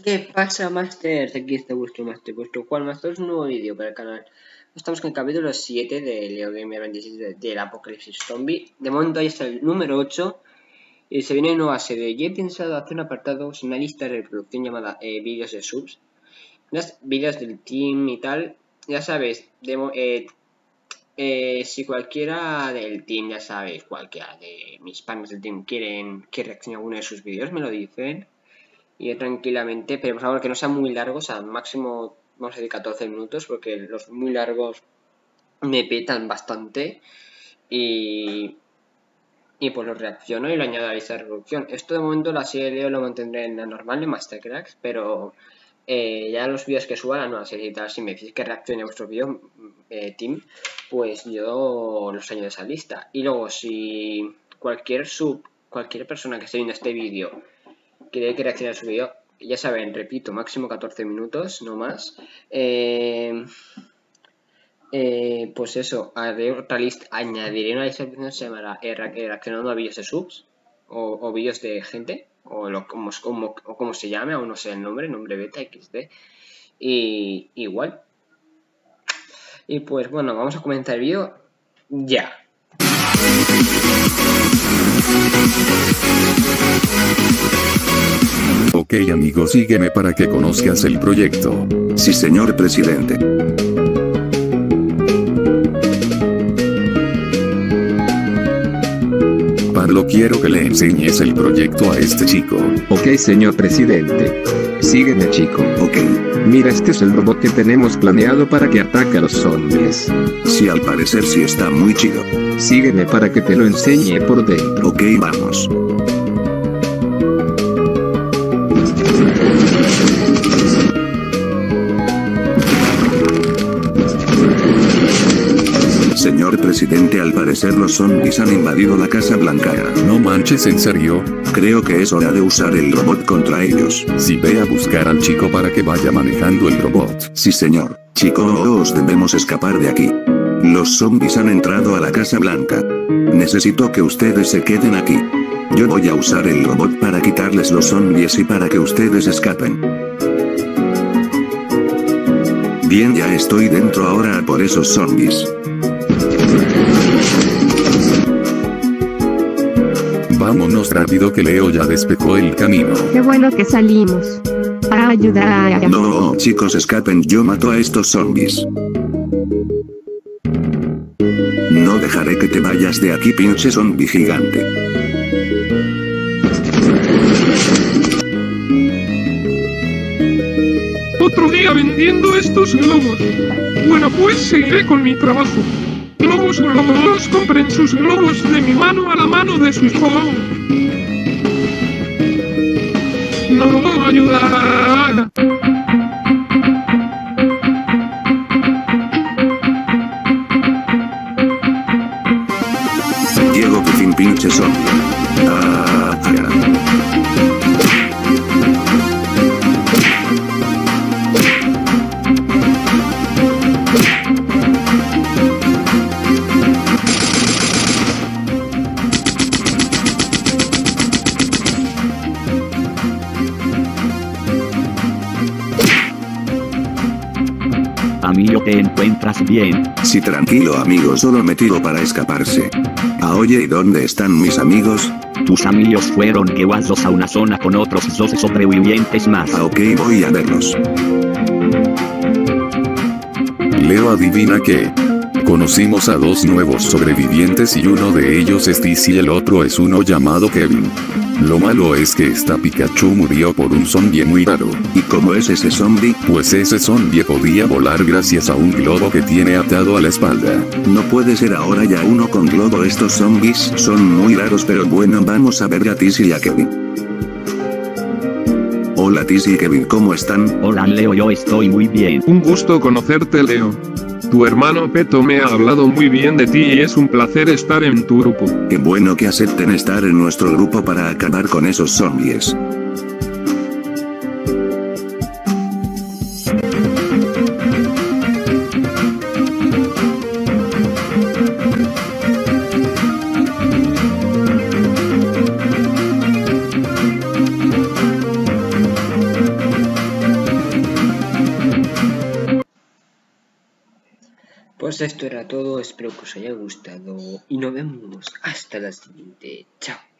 ¿Qué pasa, Masters? Aquí está vuestro Juan Masters, un nuevo vídeo para el canal. Estamos con el capítulo 7 de Leo Gamer 26 del Apocalipsis Zombie. De momento ahí está el número 8 y se viene nueva serie. Yo he pensado hacer un apartado, una lista de reproducción llamada vídeos de subs. Vídeos del team y tal. Ya sabéis, si cualquiera del team, ya sabéis, cualquiera de mis panes del team quieren que reaccione a alguno de sus vídeos, me lo dicen. Y tranquilamente, pero por favor que no sean muy largos, al máximo vamos a decir 14 minutos, porque los muy largos me petan bastante. Y pues lo reacciono y lo añado a la lista de reproducción. Esto de momento la serie de Leo lo mantendré en la normal, en Mastercracks, pero ya los vídeos que suba a la nueva serie y tal, si me decís que reaccione a vuestro vídeo, team, pues yo los añado a esa lista. Y luego si cualquier persona que esté viendo este vídeo quiere que reaccione a su vídeo, ya saben, repito, máximo 14 minutos, no más. Pues eso, añadiré una lista que se llamará reaccionando a vídeos de subs o vídeos de gente o como se llame, aún no sé el nombre beta XD, y igual. Y pues bueno, vamos a comenzar el vídeo ya. Ok amigo, sígueme para que conozcas el proyecto. Sí, señor presidente. Pablo, quiero que le enseñes el proyecto a este chico. Ok, señor presidente. Sígueme, chico. Ok. Mira, este es el robot que tenemos planeado para que ataque a los zombies. Sí, al parecer sí está muy chido. Sígueme para que te lo enseñe por dentro. Ok, vamos. Señor presidente, al parecer los zombies han invadido la Casa Blanca. No manches, ¿en serio? Creo que es hora de usar el robot contra ellos. Sí, ve a buscar al chico para que vaya manejando el robot. Sí, señor. Chicos, debemos escapar de aquí. Los zombies han entrado a la Casa Blanca. Necesito que ustedes se queden aquí. Yo voy a usar el robot para quitarles los zombies y para que ustedes escapen. Bien, ya estoy dentro ahora por esos zombies. Vámonos rápido que Leo ya despejó el camino. Qué bueno que salimos para ayudar a... No, chicos, escapen, yo mato a estos zombies. No dejaré que te vayas de aquí, pinche zombie gigante. Otro día vendiendo estos globos. Bueno, pues seguiré con mi trabajo. Globos, compren sus globos de mi mano a la mano de su hijo. No ayudará. Diego, por fin, pinche zombie. Amigo, ¿te encuentras bien? Sí, tranquilo amigo, solo me tiro para escaparse. Oye, ¿y dónde están mis amigos? Tus amigos fueron llevados a una zona con otros 12 sobrevivientes más. Ok, voy a verlos. Leo, adivina qué. Conocimos a dos nuevos sobrevivientes y uno de ellos es Tiz y el otro es uno llamado Kevin. Lo malo es que esta Pikachu murió por un zombie muy raro. ¿Y cómo es ese zombie? Pues ese zombie podía volar gracias a un globo que tiene atado a la espalda. No puede ser ahora ya uno con globo. Estos zombies son muy raros, pero bueno, vamos a ver a Tiz y a Kevin. Hola Tiz y Kevin, ¿cómo están? Hola Leo, yo estoy muy bien. Un gusto conocerte, Leo. Tu hermano Peto me ha hablado muy bien de ti y es un placer estar en tu grupo. Qué bueno que acepten estar en nuestro grupo para acabar con esos zombies. Pues esto era todo, espero que os haya gustado y nos vemos hasta la siguiente. Chao.